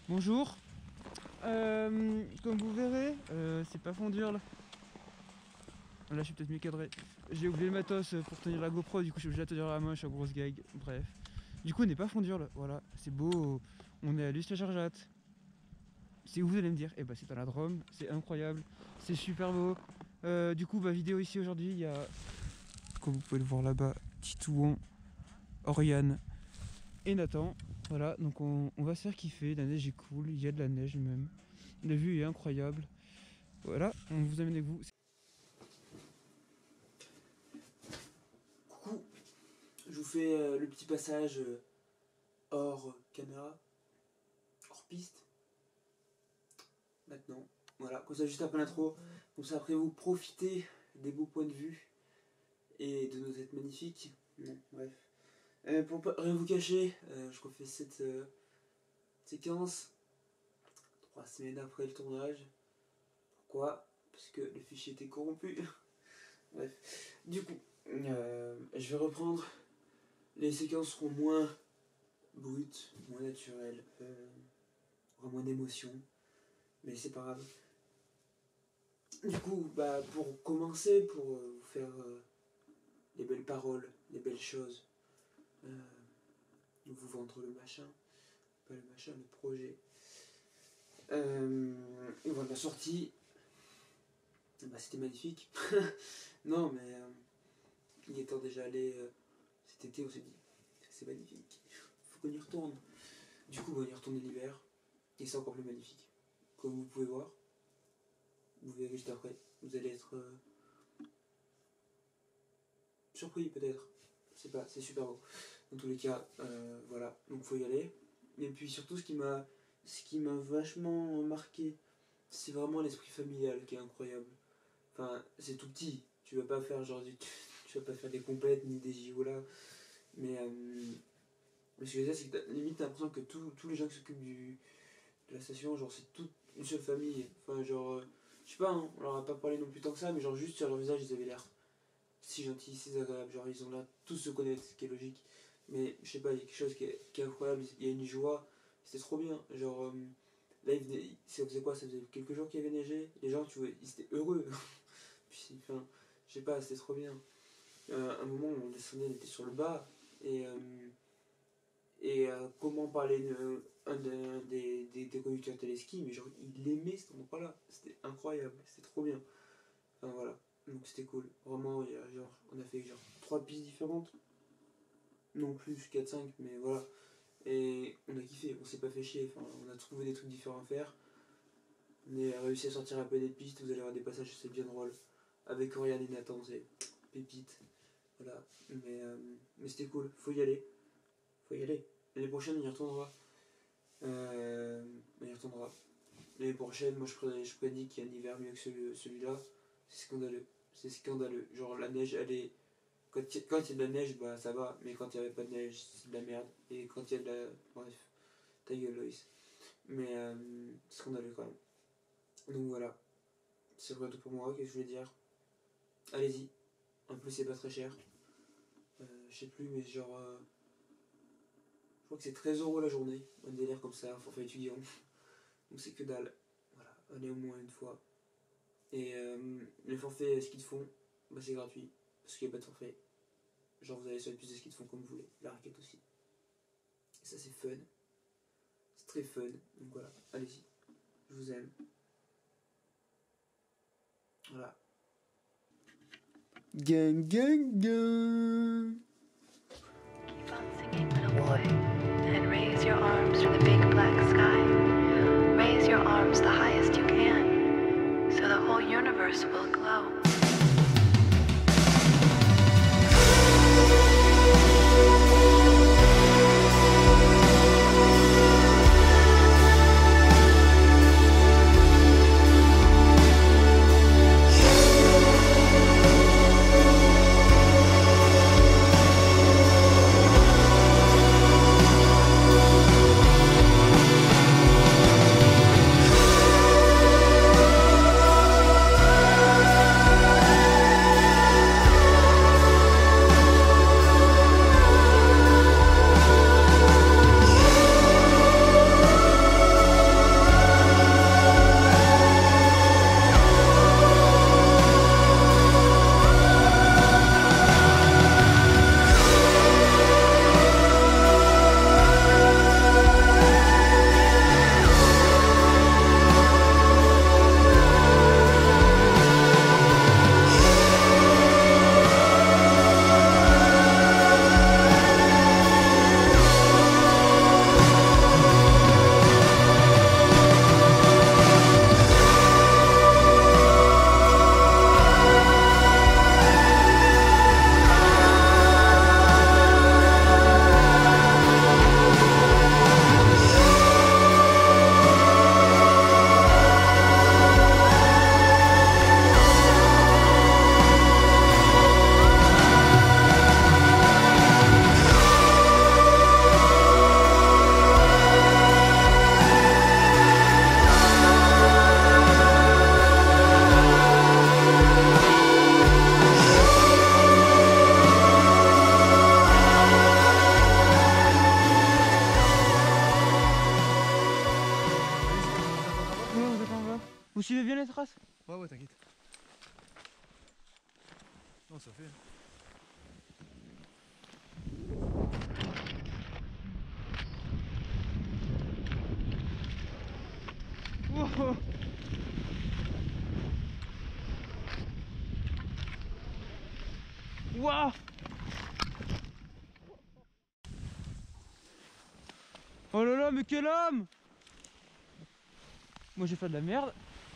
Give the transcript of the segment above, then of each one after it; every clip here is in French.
Bonjour. Comme vous verrez, c'est pas fondur là. Là je suis peut-être mieux cadré. J'ai oublié le matos pour tenir la GoPro, du coup je suis obligé de la tenir à la main, je suis en grosse gag. Bref. Du coup on n'est pas fondur là, voilà, c'est beau. On est à Luz-la-Chargeat. C'est où vous allez me dire? Eh bah c'est dans la Drôme, c'est incroyable, c'est super beau. Du coup vidéo ici aujourd'hui, il y a, comme vous pouvez le voir là-bas, Titouan, Oriane et Nathan. Voilà, donc on va se faire kiffer, la neige est cool, il y a de la neige même. La vue est incroyable. Voilà, on vous amène avec vous. Coucou, je vous fais le petit passage hors caméra, hors piste. Maintenant, voilà, comme ça juste après l'intro, comme ça après vous profitez des beaux points de vue et de nos têtes magnifiques. Bon, bref. Pour pas rien vous cacher, je refais cette séquence 3 semaines après le tournage. Pourquoi? Parce que le fichier était corrompu. Bref. Du coup, je vais reprendre. Les séquences seront moins brutes, moins naturelles, aura moins d'émotions. Mais c'est pas grave. Du coup, pour commencer, pour vous faire les belles paroles, les belles choses, vous vendre le machin, pas le machin, le projet. Et voilà, la sortie, c'était magnifique. Non, mais il est temps déjà allé cet été, on s'est dit, c'est magnifique, faut qu'on y retourne. Du coup, on va y retourner l'hiver, et c'est encore plus magnifique. Comme vous pouvez voir, vous verrez juste après, vous allez être surpris peut-être, je sais pas, c'est super beau. Dans tous les cas, voilà, donc faut y aller. Et puis surtout, ce qui m'a vachement marqué, c'est vraiment l'esprit familial qui est incroyable. Enfin, c'est tout petit, tu vas pas faire genre tu vas pas faire des compètes ni des JO là, mais ce que je veux dire, c'est que limite t'as l'impression que tous les gens qui s'occupent de la station, genre c'est toute une seule famille. Enfin, genre, je sais pas, hein, on leur a pas parlé non plus tant que ça, mais genre juste sur leur visage, ils avaient l'air si gentils, si agréables, genre ils ont l'air tous se connaître, ce qui est logique. Mais je sais pas, il y a quelque chose qui est incroyable, il y a une joie, c'était trop bien. Genre, là, ça faisait quoi? Ça faisait quelques jours qu'il avait neigé, les gens, tu vois, ils étaient heureux. Puis, enfin, je sais pas, c'était trop bien. Un moment, on descendait, on était sur le bas, et comment parler un des conducteurs téléski, mais genre, il aimait cet endroit-là, c'était incroyable, c'était trop bien. Enfin, voilà, donc c'était cool. Vraiment, on a fait genre 3 pistes différentes. Non plus 4-5, mais voilà. Et on a kiffé, on s'est pas fait chier, enfin, on a trouvé des trucs différents à faire. On a réussi à sortir un peu des pistes, vous allez avoir des passages, c'est bien drôle. Avec Oriane et Nathan, c'est pépite. Voilà, mais c'était cool, faut y aller. Faut y aller. L'année prochaine, on y retournera. On y retournera. L'année prochaine, moi je prédis qu'il y a un hiver mieux que celui-là. C'est scandaleux. C'est scandaleux. Genre la neige, elle est... Quand il y a de la neige, ça va, mais quand il n'y avait pas de neige, c'est de la merde. Et quand il y a de la... Bref, ta gueule Loïs. Mais scandaleux quand même. Donc voilà. C'est vrai tout pour moi, qu'est-ce que je voulais dire? Allez-y. En plus c'est pas très cher. Je sais plus, mais genre... je crois que c'est 13 € la journée. Un délire comme ça, forfait étudiant. Donc c'est que dalle. Voilà, allez au moins une fois. Et les forfaits ski de fond, c'est gratuit. Parce qu'il n'y a pas de forfait. Genre vous allez sur les pistes de ski de fond comme vous voulez. La raquette aussi. Et ça c'est fun. C'est très fun. Donc voilà, allez-y. Je vous aime. Voilà. Gang, gang, gang. Keep on singing, little boy, and raise your arms to the big black sky. Raise your arms the highest you can, so the whole universe will glow. Vous suivez bien les traces? Ouais, ouais, t'inquiète. Non, ça fait. Wow. Wow. Oh là là, mais quel homme! Moi j'ai fait de la merde.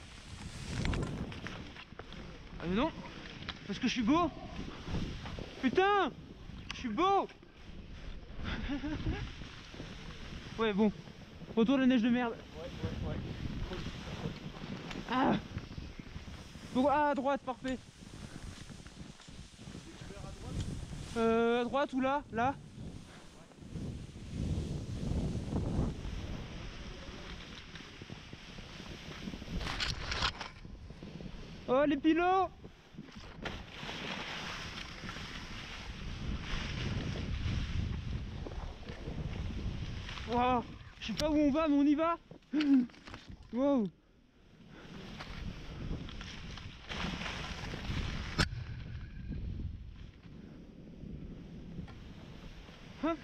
Ah mais non, parce que je suis beau. Putain, je suis beau. Ouais bon, retour la neige de merde. Ouais. Ah, donc, ah à droite, parfait. À droite ou là? Là. Oh les pilotes! Wow. Je sais pas où on va mais on y va. Wow. Hop.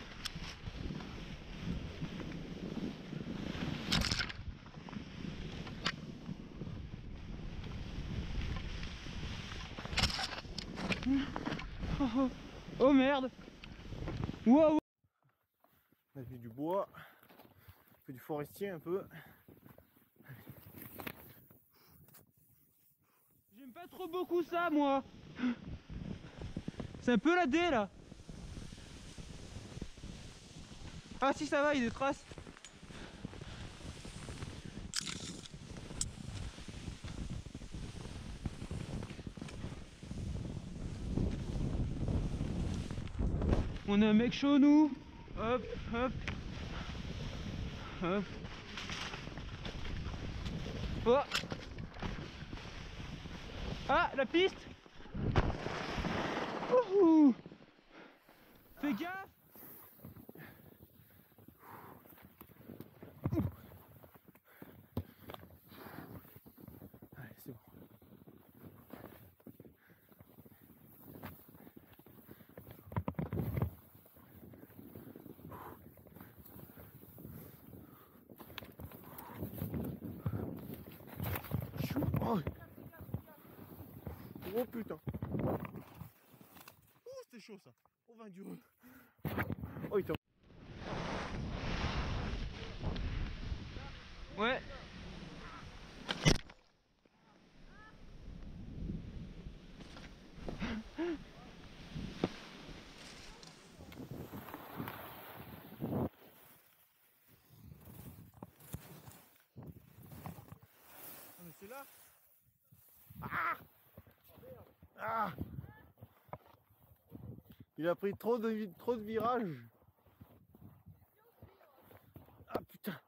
Oh merde. Wow. On a fait du bois, on fait du forestier un peu. J'aime pas trop beaucoup ça moi. C'est un peu la D là. Ah si ça va, il y a des traces. On est un mec chaud nous. Hop, hop. Hop. Oh. Ah, la piste. Ouhou. Fais gaffe. Allez, c'est bon. Oh putain. Oh c'était chaud ça. Oh 20 dur. Oh il t'a... Ouais. Ah mais c'est là. Ah, il a pris trop de virages. Ah putain.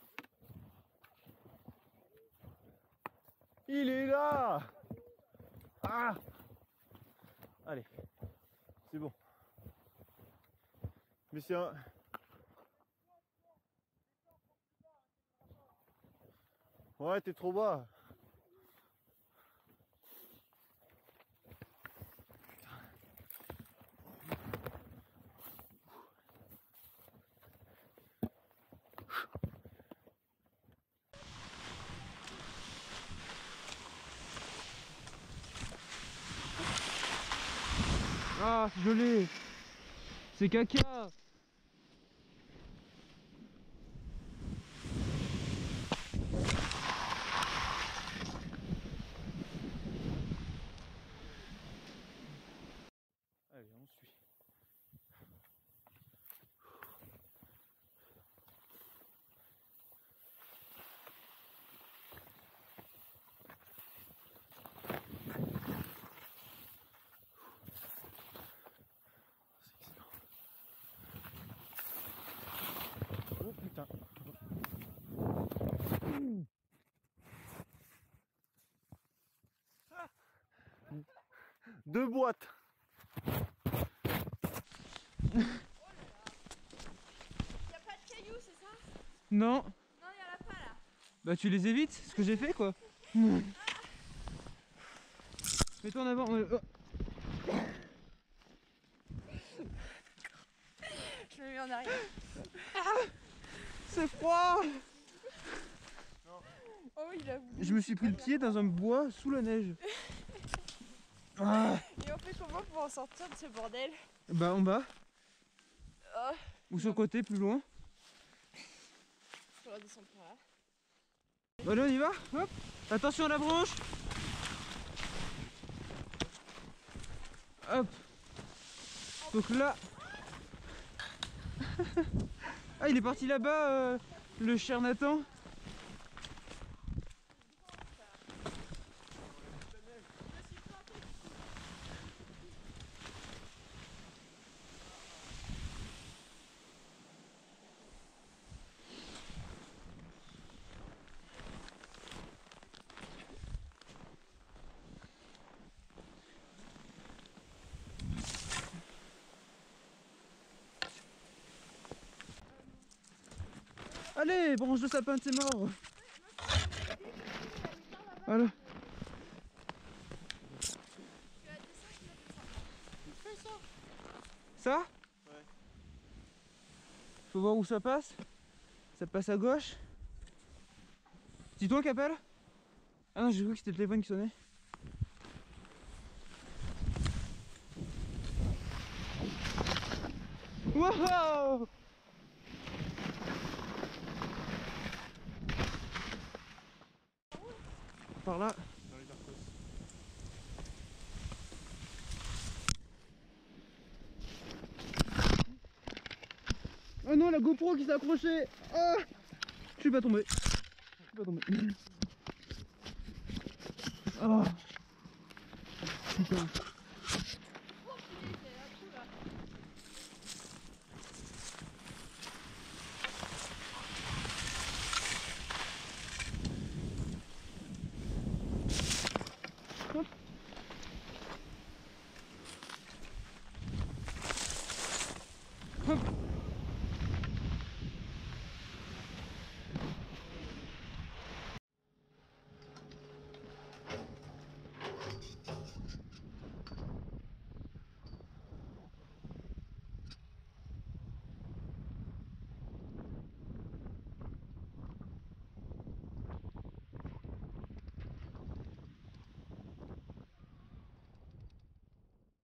Il est là. Ah. Allez, c'est bon. Mais c'est un... Ouais, t'es trop bas. Ah, c'est joli. C'est caca. Allez, on suit. C'est excellent. Oh putain. Ah. 2 boîtes. Y'a pas de cailloux, c'est ça? Non. Non, y'en a pas là. Bah tu les évites, c'est ce que j'ai fait quoi. Mets-toi en avant. Je me mets en arrière. C'est froid. Oh oui, j'avoue. Je me suis pris le pied dans un bois sous la neige. Ah. Et on fait comment pour en sortir de ce bordel? Bah en bas. Oh, Ou sur le côté, plus loin. je redescends par là. Bon, allez, on y va. Hop. Attention à la branche. Hop. Donc là. Ah, il est parti là-bas, le cher Nathan. Allez, branche de sapin, t'es mort. Voilà. Ça? Ouais. Faut voir où ça passe. Ça passe à gauche. C'est toi qui appelle? Ah non, j'ai cru que c'était le téléphone qui sonnait. Wow! Par là. Dans les Arcos. Oh non, la GoPro qui s'est accrochée. Ah, je suis pas tombé. Je suis pas tombé. Oh. Putain.